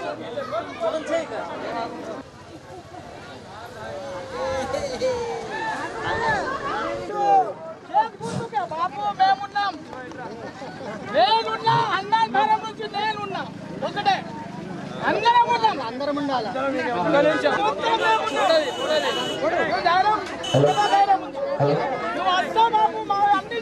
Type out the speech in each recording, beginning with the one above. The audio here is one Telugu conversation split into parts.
బాబు మేమున్నాం, నేనున్నా అన్నారం నుంచి నేనున్నా ఒకటే అందరం ఉన్నాం, అందరం ఉండాలి. నువ్వు వస్తా బాబు మా అన్ని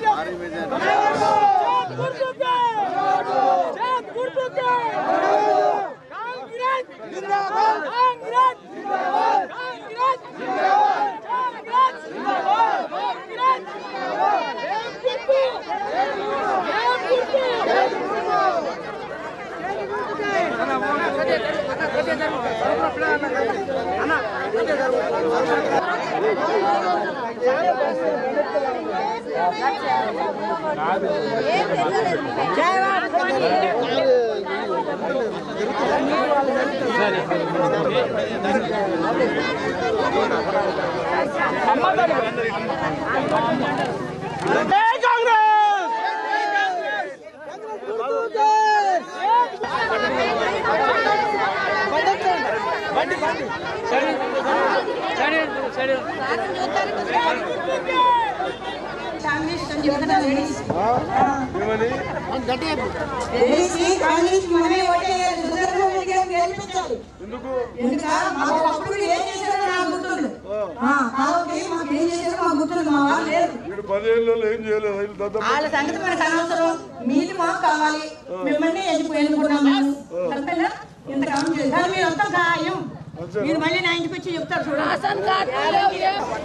వాళ్ళ సంగతి మనకు అనవసరం. మీరు మాకు కావాలి, మిమ్మల్ని ఎన్నుకున్నాము ఇంత కాలం చేసి మీరు వస్తాం ఖాయం. మీరు మళ్ళీ నా ఇంటికి వచ్చి చెప్తారు చూడండి.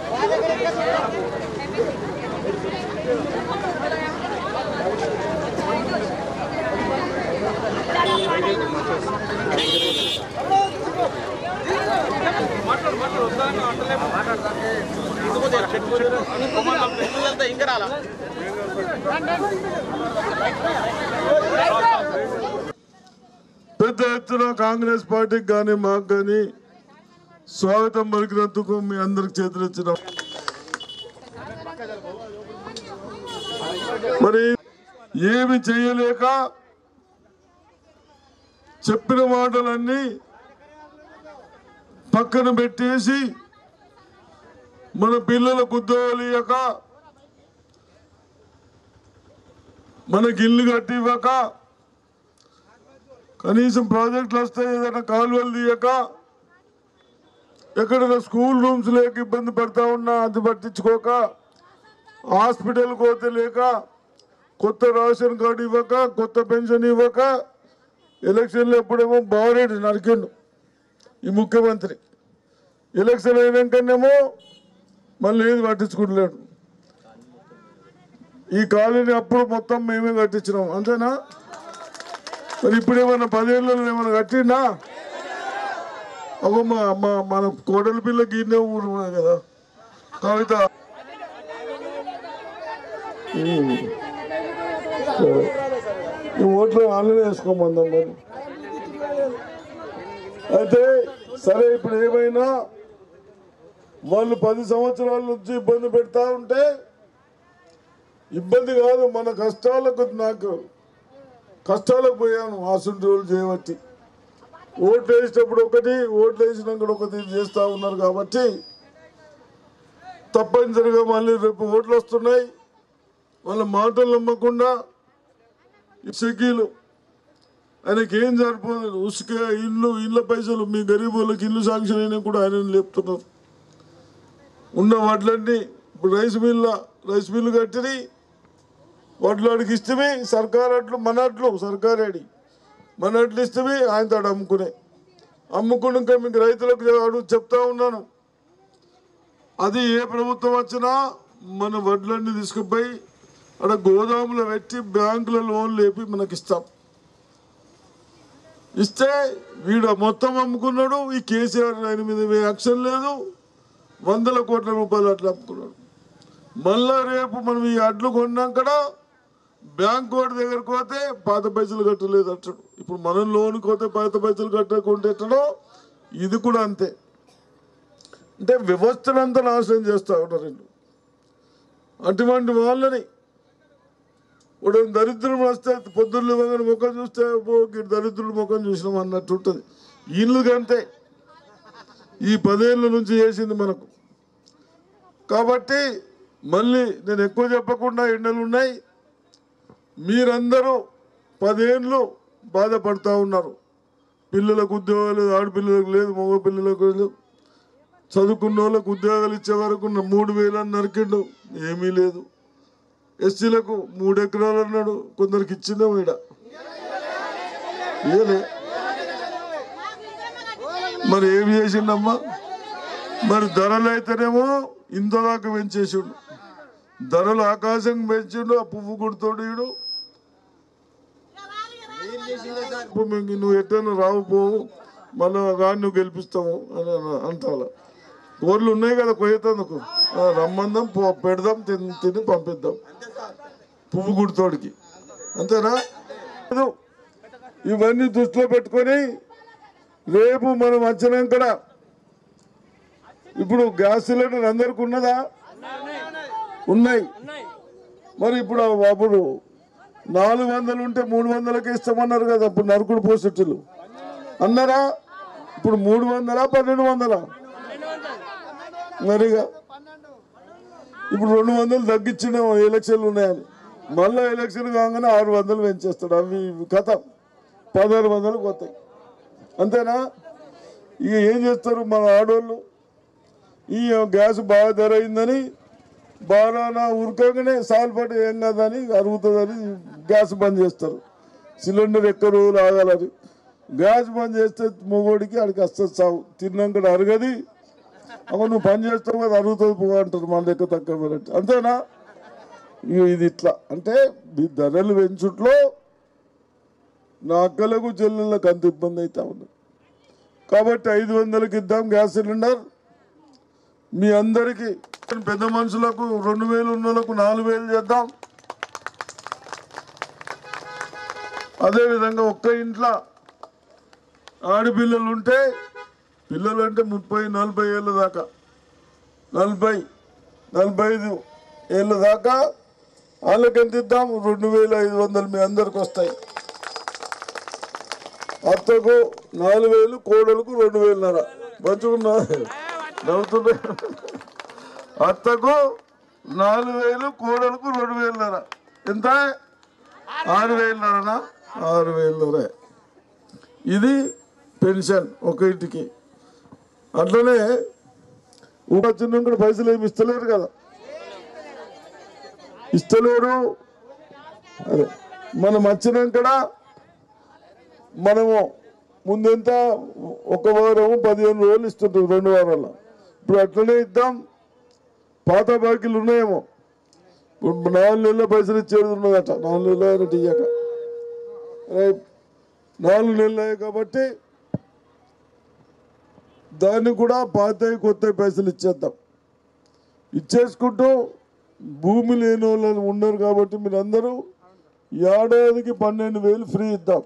పెద్ద ఎత్తున కాంగ్రెస్ పార్టీకి కానీ మాకు కానీ స్వాగతం పలికినందుకు మీ అందరికి చేతులెత్తిన. మరి ఏమి చేయలేక చెప్పిన మాటలన్నీ పక్కన పెట్టేసి మన పిల్లలకు ఉద్యోగాలు ఇవ్వక, మనకి ఇల్లు కట్టి ఇవ్వక, కనీసం ప్రాజెక్టులు వస్తాయి ఏదైనా కాలువలు తీయక, ఎక్కడైనా స్కూల్ రూమ్స్ లేక ఇబ్బంది పడతా ఉన్నా అది పట్టించుకోక, హాస్పిటల్ పోతే లేక, కొత్త రేషన్ కార్డు ఇవ్వక, కొత్త పెన్షన్ ఇవ్వక, ఎలక్షన్లు ఎప్పుడేమో బారెడ్డి నరికిండు ఈ ముఖ్యమంత్రి. ఎలక్షన్ అయినాకనేమో మళ్ళీ ఏది పట్టించుకుంటలేడు. ఈ కాలనీ అప్పుడు మొత్తం మేమే కట్టించినాం అంతేనా? మరి ఇప్పుడు ఏమన్నా 10 ఏళ్ళలో ఏమన్నా కట్టినా? ఒక మన కోడలి పిల్ల గిన్నె ఊరు కదా కవిత, ఈ ఓట్లు ఆన్లైన్ వేసుకోమందాం. మరి అయితే సరే, ఇప్పుడు ఏమైనా వాళ్ళు 10 సంవత్సరాల నుంచి ఇబ్బంది పెడతా ఉంటే ఇబ్బంది కాదు, మన కష్టాలకు నాకు కష్టాలకు పోయాను ఆసుంటి రోజులు చేయబట్టి. ఓట్లు వేసేటప్పుడు ఒకటి, ఓట్లు వేసినాక ఒకటి చేస్తూ ఉన్నారు కాబట్టి తప్పనిసరిగా మళ్ళీ రేపు ఓట్లు వస్తున్నాయి. వాళ్ళ మాటలు నమ్మకుండా షకీలు ఆయనకి ఏం సరిపోదు, ఉసుక ఇళ్ళ పైసలు మీ గరీబ్ వాళ్ళకి ఇల్లు శాంక్షన్ అయినా కూడా ఆయన లేపుతున్నారు. ఉన్న వడ్లన్నీ ఇప్పుడు రైస్ మిల్లు కట్టి వడ్లాడికి ఇష్టమే సర్కారు అట్లు, మన అట్లు సర్కారేడి మన అట్లు ఇష్టమే ఆయన తాడు అమ్ముకున్నాక మీకు రైతులకు చెప్తా ఉన్నాను, అది ఏ ప్రభుత్వం వచ్చినా మన వడ్లన్నీ తీసుకుపోయి అక్కడ గోదాములో పెట్టి బ్యాంకుల లోన్ లేపి మనకి ఇస్తాం. ఇస్తే వీడు మొత్తం అమ్ముకున్నాడు. ఈ కేసీఆర్ ఆయన మీద యాక్షన్ లేదు, 100 కోట్ల రూపాయలు అట్లా అమ్ముకున్నాడు. మళ్ళా రేపు మనం ఈ అడ్లు కొన్నాక బ్యాంక్ వాడి దగ్గరకు పోతే పాత పైసలు కట్టలేదు అంటాడు. ఇప్పుడు మనం లోన్కి పోతే పాత పైసలు కట్టకుంటే ఎట్టడో ఇది కూడా అంతే. అంటే వ్యవస్థనంతా నాశనం చేస్తూ ఉన్నారు. అటువంటి వాళ్ళని ఇప్పుడు దరిద్రుడు వస్తే పొద్దున్న ముఖం చూస్తే దరిద్రుడు ముఖం చూసినాం అన్నట్టు ఉంటుంది. ఇల్లు కంటే ఈ 10 ఏళ్ళ నుంచి చేసింది మనకు. కాబట్టి మళ్ళీ నేను ఎక్కువ చెప్పకుండా ఎండలు ఉన్నాయి. మీరందరూ 10 ఏళ్ళు బాధపడుతూ ఉన్నారు. పిల్లలకు ఉద్యోగాలు లేదు, ఆడపిల్లలకు లేదు, మగ పిల్లలకు లేదు. చదువుకున్న వాళ్ళకు ఉద్యోగాలు ఇచ్చే వరకు 3,000 అని నరికిండు, ఏమీ లేదు. ఎస్సీలకు 3 ఎకరాలు అన్నాడు, కొందరికి ఇచ్చిందా వీడ ఏలే. మరి ఏమి చేసిండమ్మా? మరి ధరలు అయితేనేమో ఇంతదాకా పెంచేసిండు, ధరలు ఆకాశం పెంచిండు. ఆ పువ్వు గుర్తోడు వీడు. నువ్వు ఎట్టైనా రావు పోవు, మళ్ళీ కానీ నువ్వు గెలిపిస్తావు అని అంటాల. కోర్లు ఉన్నాయి కదా కొయ్యేతందుకు, రమ్మందాం పెడదాం, తిని పంపిద్దాం పువ్వు గుర్తోడికి, అంతేనా? ఇవన్నీ దృష్టిలో పెట్టుకొని రేపు మనం వచ్చినాక ఇప్పుడు గ్యాస్ సిలిండర్ అందరికి ఉన్నదా? ఉన్నాయి. మరి ఇప్పుడు అప్పుడు 400 ఉంటే 300కి ఇస్తామన్నారు కదా, అప్పుడు నరుకుడు పోసెట్టులు అన్నారా? ఇప్పుడు 300, 1200 మరిగా. ఇప్పుడు 200 తగ్గించిన ఎలక్షన్లు ఉన్నాయని, మళ్ళీ ఎలక్షన్ కాగానే 600 పెంచేస్తాడు. అవి కథ 1600కి పోతాయి, అంతేనా? ఇక ఏం చేస్తారు మన ఆడవాళ్ళు? ఈ గ్యాస్ బాగా ధర అయిందని బాగా ఉరకగానే సాల్పడి ఏం కాదని అరుగుతుందని గ్యాస్ బంద్ చేస్తారు. సిలిండర్ ఎక్క రోజులు ఆగాలని గ్యాస్ బంద్ చేస్తే మొగోడికి ఆడికి వస్తుంది సాగు. తిన్నాక అరగది, అప్పుడు నువ్వు పని చేస్తావు కదా అరుగుతుంది పో అంటారు, మన లెక్క తక్కువ పడట్టు, అంతేనా? ఇది ఇట్లా అంటే ఈ ధరలు పెంచుట్లో నా అక్కలకు చెల్లెళ్ళకు అంత ఇబ్బంది అవుతా ఉంది. కాబట్టి 500కి ఇద్దాం గ్యాస్ సిలిండర్. మీ అందరికీ పెద్ద మనుషులకు 2000 ఉన్నోళ్ళకు 4000 చేద్దాం. అదేవిధంగా ఒక్క ఇంట్లో ఆడపిల్లలు ఉంటే, పిల్లలు అంటే 30-40 ఏళ్ళ దాకా, 40-45 ఏళ్ళ దాకా వాళ్ళకి ఎంత ఇద్దాం? 2500 మీ అందరికి వస్తాయి. అత్తకు 4000, కోడలకు 2000. మంచిగున్నా నవ్వుతుండే. అత్తకు 4000, కోడలకు 2000. ఎంత? 6000. 6000. ఇది పెన్షన్ ఒక ఇంటికి. అట్లనే వచ్చిన కూడా పైసలు ఏమి ఇస్తలేరు కదా, ఇస్తలేరు. అదే మనం వచ్చినాక మనము ముందెంత 1 వారం 15 రోజులు ఇస్తుంటాం, 2 వారాల. ఇప్పుడు అట్లనే ఇద్దాం. పాత బాకీలు ఉన్నాయేమో, 4 నెలల పైసలు ఇచ్చేది ఉన్నదట, 4 నెలలు అయినట్టు ఇయ్యాక 4 నెలలు అయ్యాయి కాబట్టి దాన్ని కూడా పాత కొత్త పైసలు ఇచ్చేద్దాం. ఇచ్చేసుకుంటూ భూమి లేని వాళ్ళు ఉన్నారు కాబట్టి మీరందరూ ఏడాదికి 12,000 ఫ్రీ ఇద్దాం.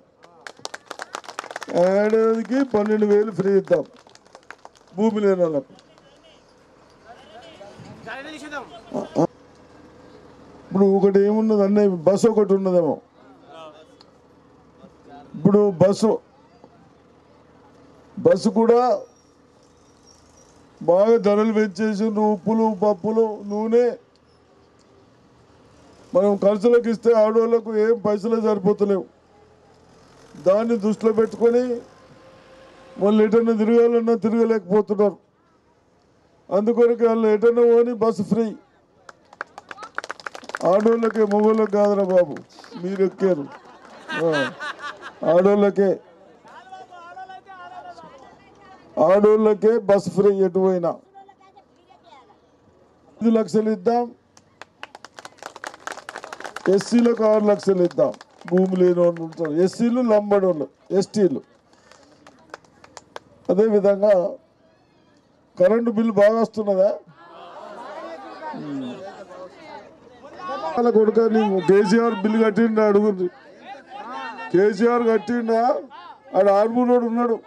ఏడాదికి 12,000 ఫ్రీ ఇద్దాం భూమి లేని వాళ్ళకు. ఇప్పుడు ఒకటి ఏమున్నది అన్నయ్య, బస్సు ఒకటి ఉన్నదేమో. ఇప్పుడు బస్సు కూడా బాగా ధరలు పెంచేసి, ఉప్పులు, పప్పులు, నూనె మనం ఖర్చులకు ఇస్తే ఆడవాళ్ళకు ఏం పైసలే సరిపోతలేవు. దాన్ని దృష్టిలో పెట్టుకొని వాళ్ళు ఎటన్నా తిరగాలన్నా తిరగలేకపోతున్నారు. అందుకొరకు వాళ్ళు ఎటన్నా పోని బస్సు ఫ్రీ. ఆడోళ్ళకే, మగోళ్ళకి కాదురా బాబు, మీరు ఎక్కారు. ఆడోళ్ళకే బస్సు ఫ్రీ ఎటు పోయినా. 5 లక్షలు ఇద్దాం. ఎస్సీలకు 6 లక్షలు ఇద్దాం. భూమి లేని వాళ్ళు ఉంటారు, ఎస్సీలు, లంబడోళ్ళు, ఎస్టీలు. అదేవిధంగా కరెంటు బిల్లు బాగా వస్తున్నదా? కొడుక నీకు కేసీఆర్ బిల్లు కట్టిండా అడుగుంది. కేసీఆర్ కట్టిండా? ఆడ ఆర్మూరోడు ఉన్నాడు.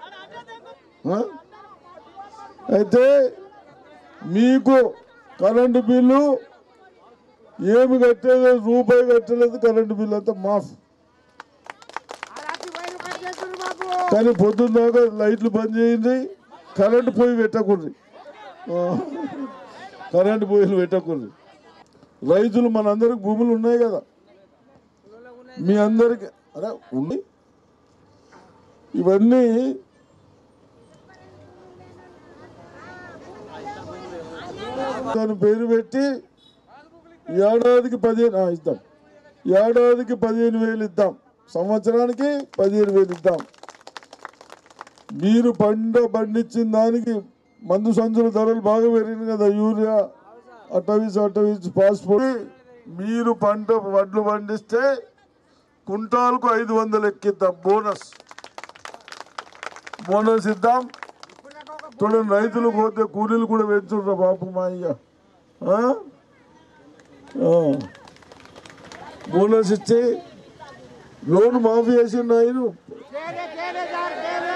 అయితే మీకు కరెంటు బిల్లు ఏమి కట్టలేదు, రూపాయి కట్టలేదు. కరెంటు బిల్లు అంతా మాఫ్. కానీ పొద్దున్న దాకా లైట్లు బంద్ చేయండి, కరెంటు పొయ్యి పెట్టకూడదు, కరెంటు పొయ్యిలు పెట్టకూడదు. రైతులు మనందరికి భూములు ఉన్నాయి కదా, మీ అందరికి అరే ఉన్నాయి. ఇవన్నీ దాని పేరు పెట్టి ఏడాదికి 15 ఇద్దాం, ఏడాదికి 15,000 ఇద్దాం, సంవత్సరానికి 15,000 ఇద్దాం. మీరు పండించిన దానికి మందు సంచుల ధరలు బాగా పెరిగింది కదా, యూరియా అటవీస్ పాస్పోర్ట్. మీరు వడ్లు పండిస్తే కుంటాలకు 500 ఎక్కిద్దాం, బోనస్ ఇద్దాం. చూడండి, రైతులు పోతే కూలీలు కూడా పెంచుండ్రా బాపు మా అయ్య. బోనస్ ఇచ్చి లోన్ మాఫీ చేసిండు ఆయన.